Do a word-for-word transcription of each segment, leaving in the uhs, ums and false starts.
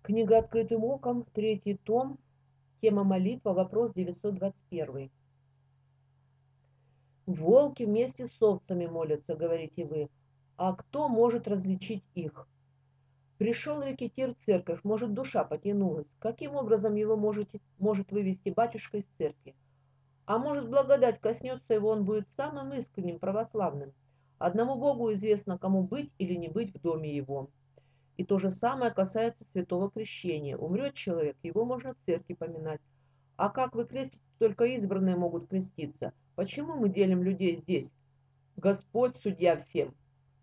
Книга «Открытым оком», третий том, тема молитва, вопрос девятьсот двадцать один. «Волки вместе с овцами молятся, — говорите вы, — а кто может различить их? Пришел рекетир в церковь, может, душа потянулась. Каким образом его можете, может вывести батюшка из церкви? А может, благодать коснется его, он будет самым искренним православным. Одному Богу известно, кому быть или не быть в доме его. И то же самое касается святого крещения. Умрет человек, его можно в церкви поминать. А как вы крестите, только избранные могут креститься. Почему мы делим людей здесь? Господь судья всем,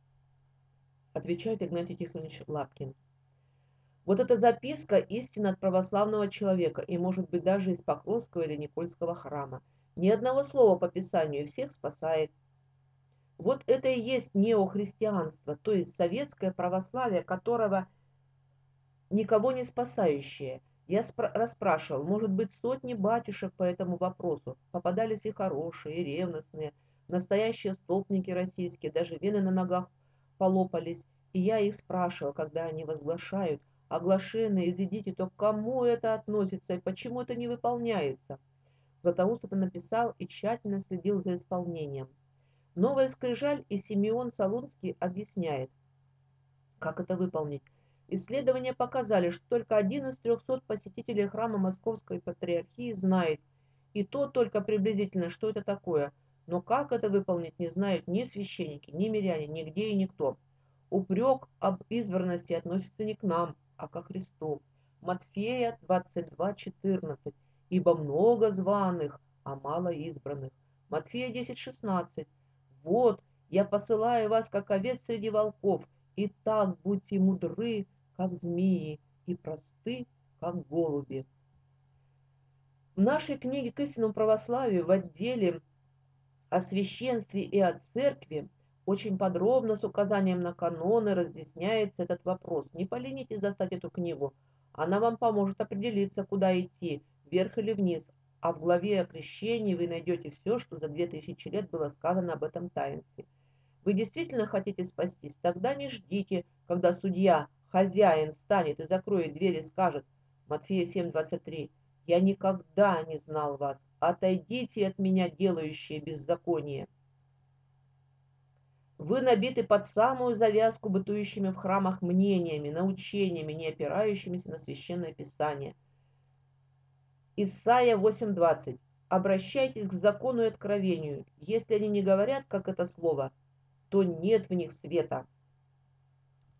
отвечает Игнатий Тихонович Лапкин. Вот эта записка истина от православного человека, и может быть даже из Покровского или Никольского храма. Ни одного слова по Писанию, и всех спасает. Вот это и есть неохристианство, то есть советское православие, которого никого не спасающее. Я расспрашивал, может быть, сотни батюшек по этому вопросу. Попадались и хорошие, и ревностные, настоящие столпники российские, даже вены на ногах полопались. И я их спрашивал, когда они возглашают: оглашенные, изыдите, то к кому это относится и почему это не выполняется? Златоуст это написал и тщательно следил за исполнением. Новая Скрижаль и Симеон Солунский объясняет, как это выполнить. Исследования показали, что только один из трехсот посетителей храма Московской Патриархии знает, и то только приблизительно, что это такое. Но как это выполнить, не знают ни священники, ни миряне, нигде и никто. Упрек об избранности относится не к нам, а ко Христу. Матфея двадцать два четырнадцать. Ибо много званых, а мало избранных. Матфея десять шестнадцать. Вот, я посылаю вас, как овец среди волков. Итак, будьте мудры, как змеи, и просты, как голуби. В нашей книге «К истинному православию» в отделе о священстве и о церкви очень подробно с указанием на каноны разъясняется этот вопрос. Не поленитесь достать эту книгу. Она вам поможет определиться, куда идти, вверх или вниз. А в главе о крещении вы найдете все, что за две тысячи лет было сказано об этом таинстве. Вы действительно хотите спастись? Тогда не ждите, когда судья, хозяин, встанет и закроет дверь и скажет, Матфея семь двадцать три, «Я никогда не знал вас, отойдите от меня, делающие беззаконие». Вы набиты под самую завязку бытующими в храмах мнениями, научениями, не опирающимися на Священное Писание. Исайя восемь двадцать. Обращайтесь к закону и откровению. Если они не говорят, как это слово, то нет в них света.